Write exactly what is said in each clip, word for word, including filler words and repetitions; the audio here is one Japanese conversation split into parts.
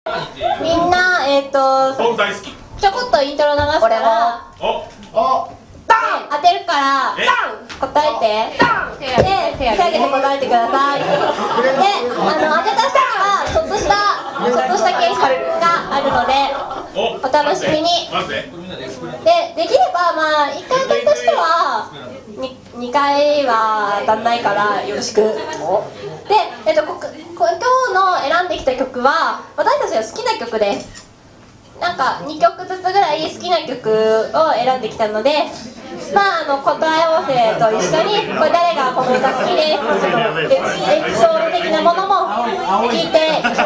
みんな、えっと、ちょこっとイントロ流すから、当てるから答えて、で、手挙げて答えてください。で、あの、当てた人にはちょっとした、ちょっとした景色があるので、お楽しみに。で、できれば、まあ、いっかい当たりとしては、にかいは当たんないからよろしく。で、えっと、ここ今日の選んできた曲は私たちが好きな曲で、なんかにきょくずつぐらい好きな曲を選んできたので、まあ、あの答え合わせと一緒にこれ誰がこの歌好きでちょっとエピソード的なものも聞いていきたいと思います。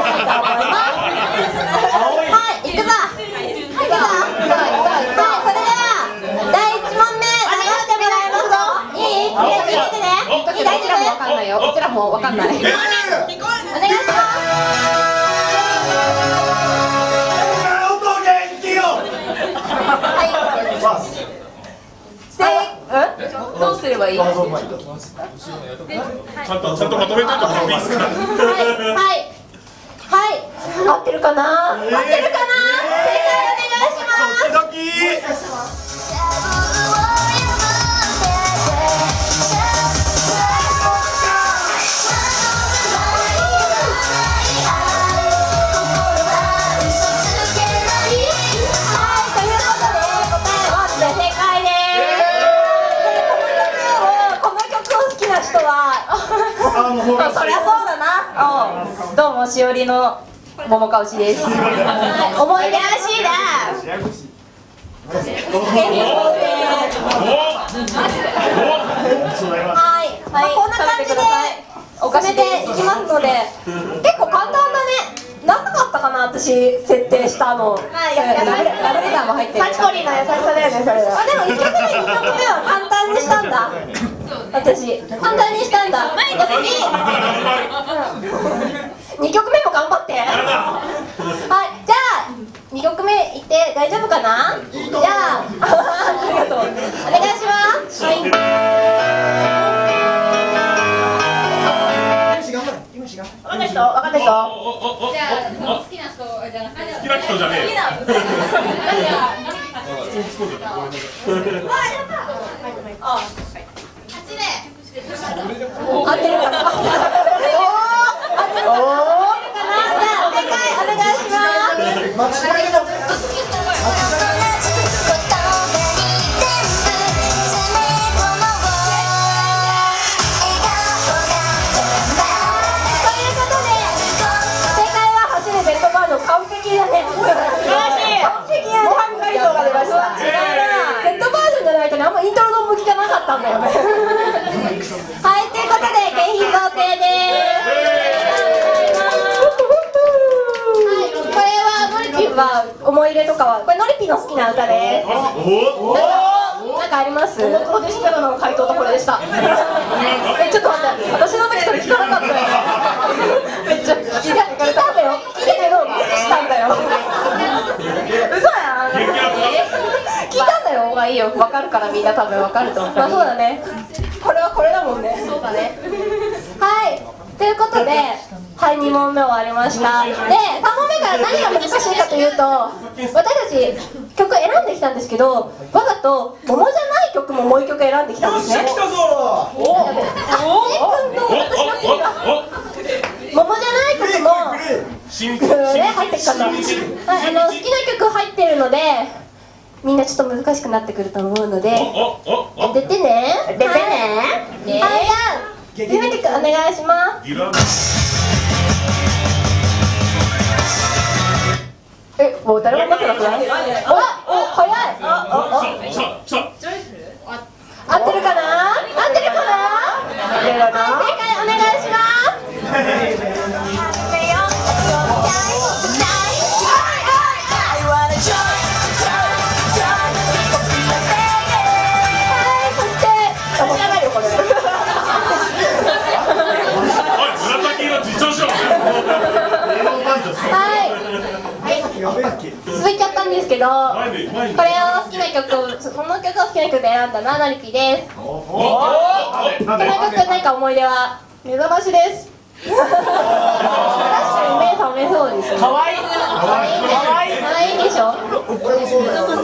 はい、いくぞいくぞ。はい、それではだいいちもんめ流してもらいますぞ。いい？みんな聞いててね。大丈夫？わかんないよ。うちらもわかんない。お願いします。どうすればいい？ちゃんとちゃんとまとめておいてもらっていいですか？はいはいはい。合ってるかな？合ってるかな？正解お願いします。ドキドキ。そりゃそうだな。どうもしおりの桃かおしです。思い出らしいな。はい、こんな感じで進めていきますので、結構簡単だね。長かったかな、私設定したの。ラブレターも入ってる。サチコリの優しさだよね、それは。あ、でもいっきょくめにきょくめは簡単にしたんだ。私簡単にしたんだ。にきょくめも頑張って。はい、じゃあにきょくめいって大丈夫かな？じゃあありがとう、お願いします。はい、分かった人？分かった人？じゃあ好きな人じゃなくて、好きな人じゃねえよ。あ、合ってるかな？合ってるかな？じゃあ正解お願いします。完璧だね。完璧やね。模範解答が出ました。違うな。ヘッドバージョンじゃないとね、あんまイントロの向きがなかったんだよね。はい、ということで景品贈呈です。はい、これはノリピンは思い入れとかは、これノリピンの好きな歌です。なんかあります？モノクロでしたらの回答とこれでした。え、ちょっと待って、私の時それ聞かなかったよ。めっちゃ聞いたんだよ。聞いてけどしたんだよ。嘘やん。聞いたんだよ。まあいいよ、わかるからみんな多分わかると思う。まあそうだね。これはこれだもんね。そうだね。はい。ということで、はい、にもんめ終わりました。で、さんもんめから何が難しいかというと、私たち曲選んできたんですけど、わざと桃じゃない曲ももう一曲選んできたんですね。よっしゃ来たぞ。おお。あ、えくんと私の曲が桃じゃない曲もね入ってきたんだ。はい、あの好きな曲入ってるので、みんなちょっと難しくなってくると思うので、当ててね。当ててね。はい、じゃあ好きな曲お願いします。え、もう誰も待ってなくない？あ、お、早い。あ、あ、あ。合ってるかな？合ってるかな？合ってるかな？正解お願いします。続いちゃったんですけど、これを好きな曲を、この曲を好きな曲で選んだのはのりぴです。この曲何か思い出は？目覚ましです。 に目覚めそうですね。 可愛いね。 可愛い可愛いでしょ。 俺もそうだよ。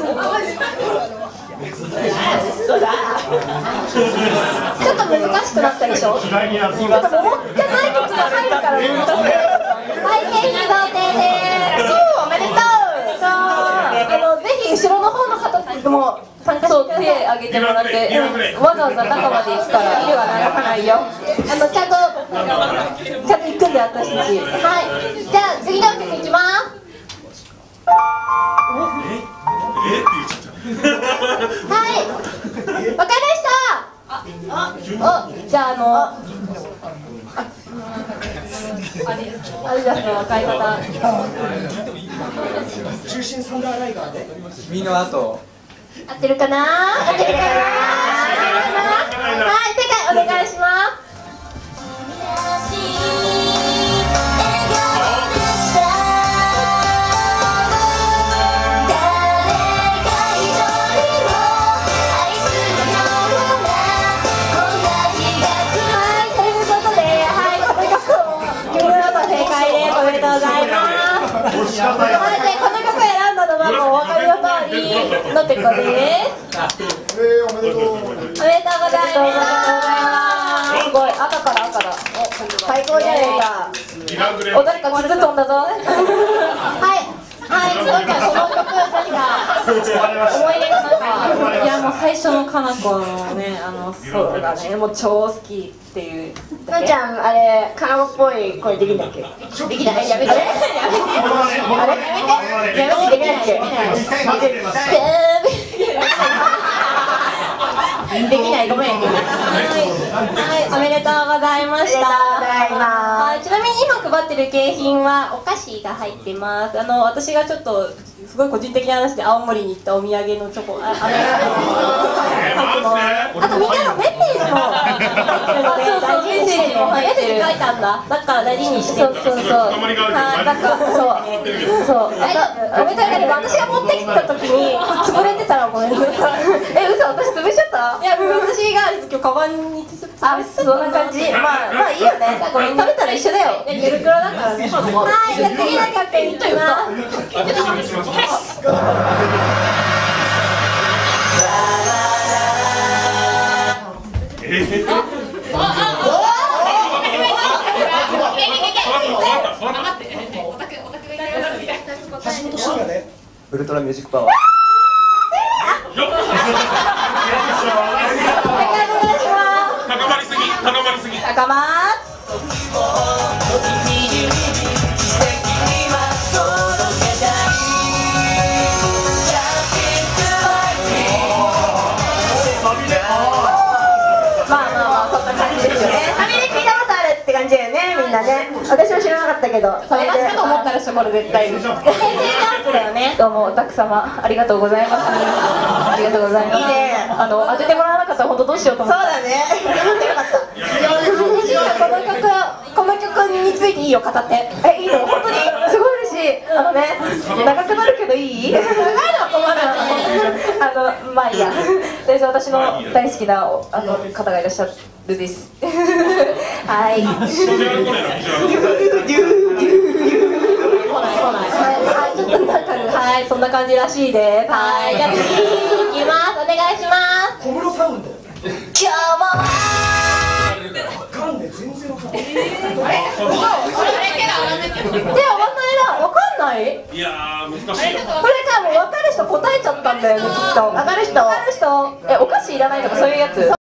そうだ。ちょっと難しくなったでしょ。ちょっと桃じゃない曲が入るから難しい。はい、景品贈呈です。おめでとう。そう、あのぜひ後ろの方の方も参加してください。手挙げてもらって、わざわざ中まで行くからビルは流さないよ。あのちゃんとちゃんと行くんで私たち。はい、じゃあ次の曲いきます。はい、わかりました。お、じゃああのアディダスの若い方。 中心サンダーライガーで。 君の後。 合ってるかな？合ってるかな？はい、正解お願いします。はい、でこの曲選んだのはもうお分かりの通りのてこです。 えー、おめでとう。 おめでとうございます。すごい、赤から赤だ。最高じゃねえか。お、誰か傷飛んだぞ。はい、はい、そうか、この曲何か思い入れがなんか。 いやもう最初のかな子のね、あのそうだね、もう超好きっていう。 なーちゃん、あれ、カナモっぽい声できんだっけ？できない、やめて。やめて。あれ？やめて、できないっけ？できない、ごめん。はい、はい、おめでとうございました。はい、ちなみに今配ってる景品はお菓子が入ってます。あの私がちょっとすごい個人的な話で青森に行ったお土産のチョコ、あ、あのあとみんなのメッセージも入ってるので、大事にしてるの。メッセージ書いてあんだ。だから大事にして。そうそうそう。はい、なんかそうそう。おめでとうだけど私が持ってきた時に潰れてたらごめんなさい。え、嘘、私潰しちゃった？いや、私が今日カバンに潰れてた。あ、そんな感じ。まあまあいいよね。食べたら一緒だよ。ゆるくろだからね。はい、じゃあ次の曲いきます。 ウルトラミュージックパワー。 高まりすぎ、高まりすぎ。 高ま私は知らなかったけど、それでと思ったらしょ、これ絶対に。平成ジャンプだよね。どうもおたく様ありがとうございます。ありがとうございます。あの当ててもらわなかったら本当どうしようと思った。そうだね。よかった。この曲この曲についていいよ、語って。え、いいの？本当にすごい嬉しい。あのね、長くなるけどいい？長いのは困る。あのまあいいや。で、私の大好きなあの方がいらっしゃるです。はい。はい、ちょっとなんか、はい、そんな感じらしいです。はい、じゃあ次いきます。お願いします。 小室サウンド。 今日も。 噛んで全然わかんない。 あれ？手上がんないな。わかんない？ いやー、難しいよ。 これか、もう分かる人答えちゃったんだよね、きっと。分かる人？分かる人？え、お菓子いらないとかそういうやつ？